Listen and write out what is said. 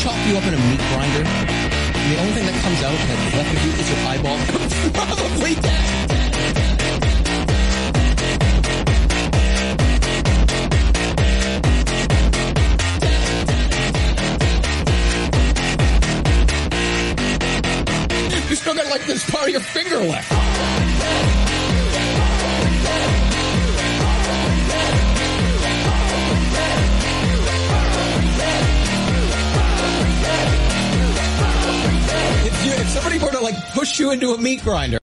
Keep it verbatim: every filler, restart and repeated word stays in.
chop you up in a meat grinder, and the only thing that comes out that's left of you is your eyeball, probably dead. You still got like this part of your finger left. If, you, if somebody were to like push you into a meat grinder,